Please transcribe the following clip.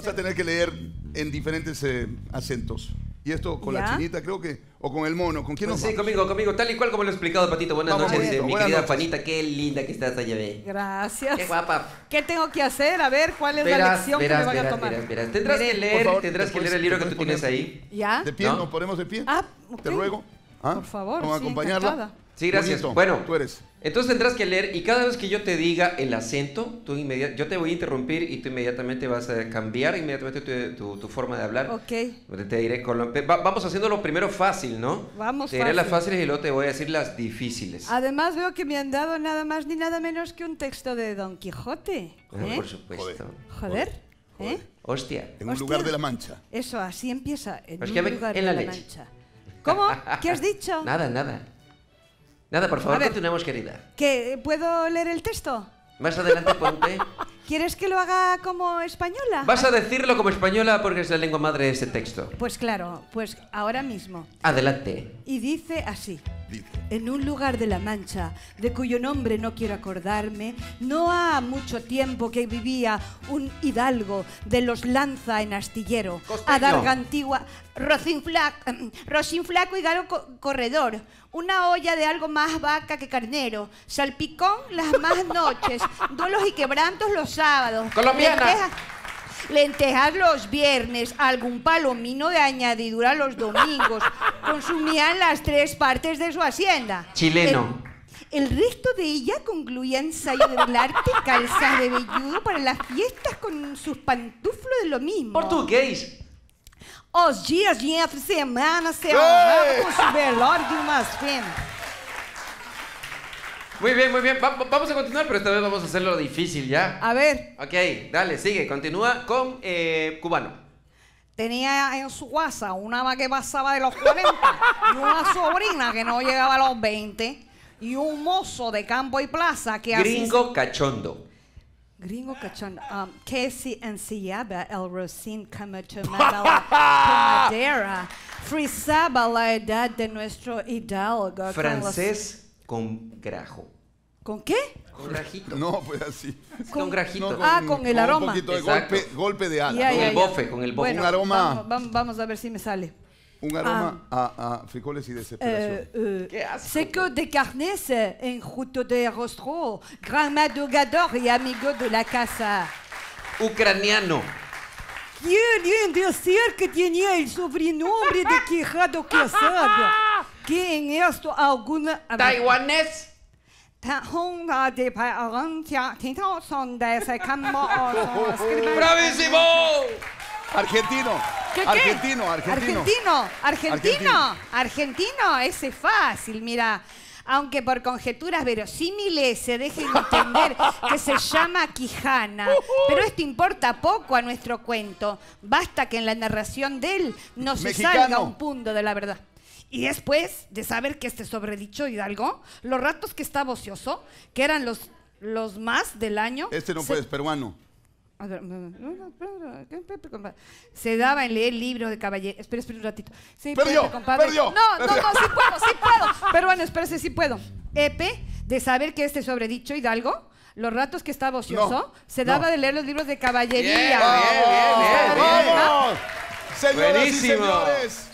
Vas a tener que leer en diferentes acentos. Y esto con la chinita, creo que, o con el mono. ¿Con quién nos vamos? Sí, conmigo, tal y cual como lo he explicado, Patito. Buenas noches, mi querida noches. Juanita. Qué linda que estás allá, ve. Gracias. Qué guapa. ¿Qué tengo que hacer? A ver, ¿cuál es la lección que me van a tomar? Tendrás que leer, favor, tendrás que leer el libro que tú tienes ahí. ¿Ya? ¿De pie? ¿No? ¿Nos ponemos de pie? Ah, ok. Te ruego. Por favor, Vamos a sí, acompañarla. encantada. Sí, gracias. Bonito, Bueno, tú eres. entonces tendrás que leer y cada vez que yo te diga el acento, yo te voy a interrumpir y tú inmediatamente vas a cambiar tu forma de hablar. Ok. Te diré vamos haciéndolo primero fácil, ¿no? Vamos te diré fácil. las fáciles y luego te voy a decir las difíciles. Además veo que me han dado nada más ni nada menos que un texto de Don Quijote. Por supuesto. Joder. Hostia. En un lugar de la Mancha. Eso, así empieza. En Es un que lugar en de la la leche. Mancha. ¿Cómo? ¿Qué has dicho? Nada, por favor, A ver. continuemos, querida. ¿Que puedo leer el texto? Más adelante ponte. ¿Quieres que lo haga como española? Vas a decirlo como española porque es la lengua madre de ese texto. Pues claro, pues ahora mismo. Adelante. Y dice así. Dice. En un lugar de la Mancha, de cuyo nombre no quiero acordarme, no ha mucho tiempo que vivía un hidalgo de los Lanza en Astillero, Costeño. adarga antigua, Rocín Flaco y Galo Corredor, una olla de algo más vaca que carnero, salpicón las más noches, duelos y quebrantos los sábados, Colombiana. lentejas los viernes, algún palomino de añadidura los domingos. Consumían las 3 partes de su hacienda. Chileno. El resto de ella concluía ensayo del arte, calzas de velludo para las fiestas con sus pantuflos de lo mismo. Portugués. Os dias de entre semana se honraban con su velório de umas fêmeas. Muy bien, muy bien. Vamos a continuar, pero esta vez vamos a hacerlo difícil, ¿ya? A ver, Ok, dale, sigue. Continúa con cubano. tenía en su casa una ama que pasaba de los 40 y una sobrina que no llegaba a los 20 y un mozo de campo y plaza que Gringo cachondo. Gringo cachón, que se ensillaba el rocín como tomaba la tomadera, frisaba la edad de nuestro hidalgo. Francés con grajo. ¿Con qué? Con grajito. No, pues así. Con grajito. Con el aroma. Un poquito de Exacto. golpe de ala. Ya, Con ya, el ya. bofe, con el bofe. Bueno, Un aroma. Vamos a ver si me sale. Un aroma a frijoles y desesperación. Qué asco. Seco de carnes, enjuto de rostro, gran madrugador y amigo de la casa. Ucraniano. Quieren decir que tenía el sobrenombre de Quijado Quesado. Que en esto alguna... Taiwanés. ¡Bravísimo! Argentino. ¿Qué? Argentino, ese es fácil, mira. Aunque por conjeturas verosímiles se deje entender que se llama Quijana. Pero esto importa poco a nuestro cuento. Basta que en la narración de él no se Mexicano. salga un punto de la verdad. Y después de saber que este sobredicho hidalgo, los ratos que estaba ocioso, que eran los más del año... Este no puedes, peruano. A ver, se daba en leer libros de caballeros. Espera un ratito. Sí, Perdió, puede, compadre. perdió. No, sí puedo. Pero bueno, espérese, sí puedo. Epe, de saber que este sobredicho hidalgo, los ratos que estaba ocioso, se daba de leer los libros de caballería. Bien. ¡Vamos! Señoras y Buenísimo. señores,